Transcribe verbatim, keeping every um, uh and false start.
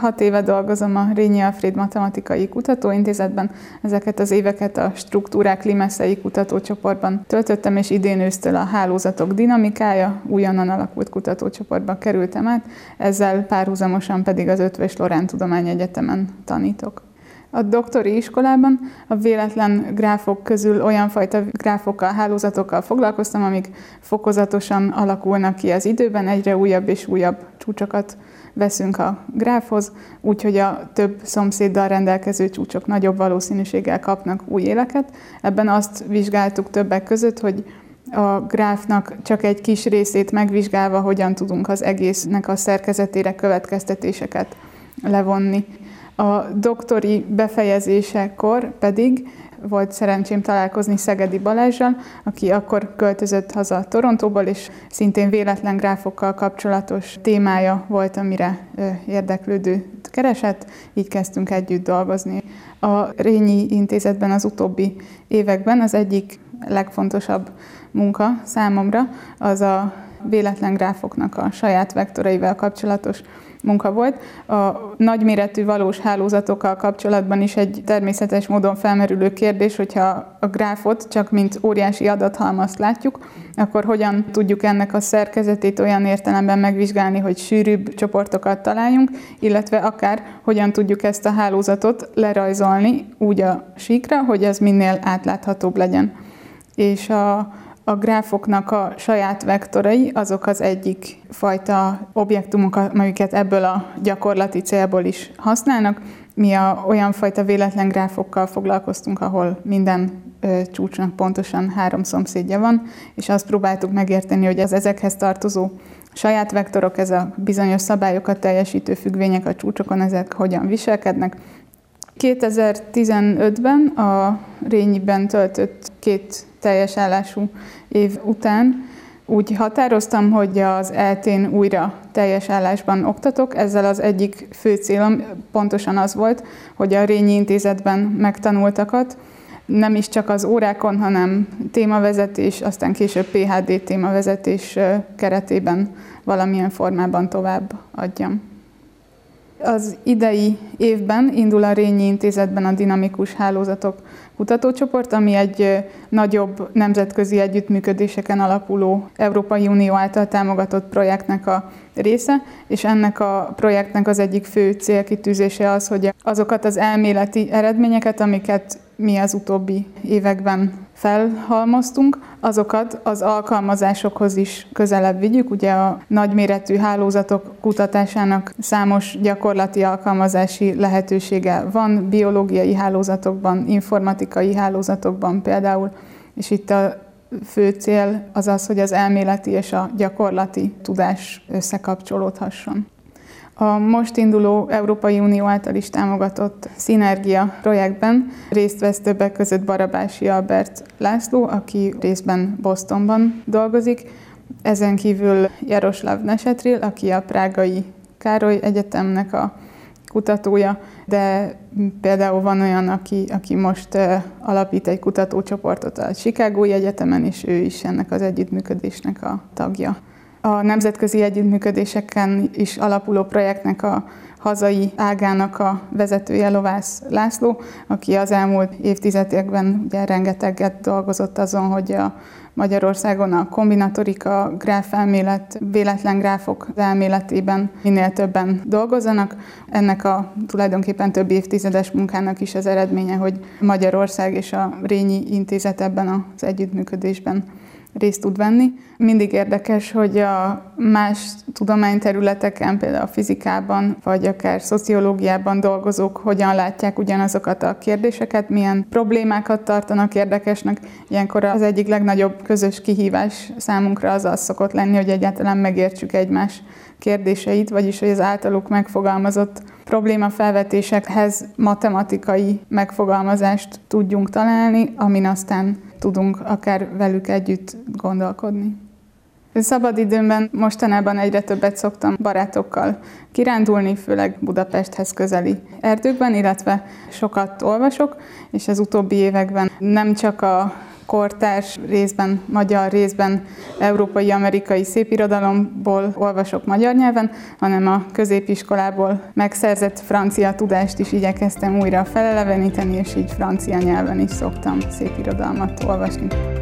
hat éve dolgozom a Rényi Alfréd Matematikai Kutatóintézetben. Ezeket az éveket a struktúrák limeszei kutatócsoportban töltöttem, és idén ősztől a hálózatok dinamikája újonnan alakult kutatócsoportba kerültem át, ezzel párhuzamosan pedig az Eötvös Loránd Tudományegyetemen tanítok. A doktori iskolában a véletlen gráfok közül olyan fajta gráfokkal, hálózatokkal foglalkoztam, amik fokozatosan alakulnak ki az időben, egyre újabb és újabb csúcsokat veszünk a gráfhoz, úgyhogy a több szomszéddal rendelkező csúcsok nagyobb valószínűséggel kapnak új éleket. Ebben azt vizsgáltuk többek között, hogy a gráfnak csak egy kis részét megvizsgálva hogyan tudunk az egésznek a szerkezetére következtetéseket levonni. A doktori befejezésekor pedig volt szerencsém találkozni Szegedi Balázssal, aki akkor költözött haza Torontóból, és szintén véletlen gráfokkal kapcsolatos témája volt, amire érdeklődőt keresett, így kezdtünk együtt dolgozni. A Rényi Intézetben az utóbbi években az egyik legfontosabb munka számomra az a véletlen gráfoknak a saját vektoraival kapcsolatos munka volt. A nagyméretű valós hálózatokkal kapcsolatban is egy természetes módon felmerülő kérdés, hogyha a gráfot csak mint óriási adathalmazt látjuk, akkor hogyan tudjuk ennek a szerkezetét olyan értelemben megvizsgálni, hogy sűrűbb csoportokat találjunk, illetve akár hogyan tudjuk ezt a hálózatot lerajzolni úgy a síkra, hogy ez minél átláthatóbb legyen. És a A gráfoknak a saját vektorai azok az egyik fajta objektumok, amiket ebből a gyakorlati célból is használnak. Mi a, olyan fajta véletlen gráfokkal foglalkoztunk, ahol minden ö, csúcsnak pontosan három szomszédja van, és azt próbáltuk megérteni, hogy az ezekhez tartozó saját vektorok, ez a bizonyos szabályokat teljesítő függvények a csúcsokon, ezek hogyan viselkednek. kétezer-tizenötben a Rényiben töltött két teljes állású év után úgy határoztam, hogy az é el té-n újra teljes állásban oktatok. Ezzel az egyik fő célom pontosan az volt, hogy a Rényi Intézetben megtanultakat nem is csak az órákon, hanem témavezetés, aztán később pé há dé témavezetés keretében valamilyen formában tovább adjam. Az idei évben indul a Rényi Intézetben a dinamikus hálózatok kutatócsoport, ami egy nagyobb nemzetközi együttműködéseken alapuló Európai Unió által támogatott projektnek a része, és ennek a projektnek az egyik fő célkitűzése az, hogy azokat az elméleti eredményeket, amiket mi az utóbbi években felhalmoztunk, azokat az alkalmazásokhoz is közelebb vigyük. Ugye a nagyméretű hálózatok kutatásának számos gyakorlati alkalmazási lehetősége van, biológiai hálózatokban, informatikai hálózatokban például, és itt a fő cél az az, hogy az elméleti és a gyakorlati tudás összekapcsolódhasson. A most induló Európai Unió által is támogatott Szinergia projektben részt vesz többek között Barabási Albert László, aki részben Bostonban dolgozik, ezen kívül Jaroslav Nesetril, aki a prágai Károly Egyetemnek a kutatója, de például van olyan, aki, aki most alapít egy kutatócsoportot a Chicagói Egyetemen, és ő is ennek az együttműködésnek a tagja. A nemzetközi együttműködéseken is alapuló projektnek a hazai ágának a vezetője Lovász László, aki az elmúlt évtizedekben ugye rengeteget dolgozott azon, hogy a Magyarországon a kombinatorika, gráfelmélet, véletlen gráfok elméletében minél többen dolgozzanak. Ennek a tulajdonképpen több évtizedes munkának is az eredménye, hogy Magyarország és a Rényi Intézet ebben az együttműködésben részt tud venni. Mindig érdekes, hogy a más tudományterületeken, például a fizikában, vagy akár szociológiában dolgozók hogyan látják ugyanazokat a kérdéseket, milyen problémákat tartanak érdekesnek. Ilyenkor az egyik legnagyobb közös kihívás számunkra az az szokott lenni, hogy egyáltalán megértsük egymás kérdéseit, vagyis hogy az általuk megfogalmazott problémafelvetésekhez matematikai megfogalmazást tudjunk találni, amin aztán tudunk akár velük együtt gondolkodni. Szabadidőmben mostanában egyre többet szoktam barátokkal kirándulni, főleg Budapesthez közeli erdőkben, illetve sokat olvasok, és az utóbbi években nem csak a kortárs, részben magyar, részben európai-amerikai szépirodalomból olvasok magyar nyelven, hanem a középiskolából megszerzett francia tudást is igyekeztem újra feleleveníteni, és így francia nyelven is szoktam szépirodalmat olvasni.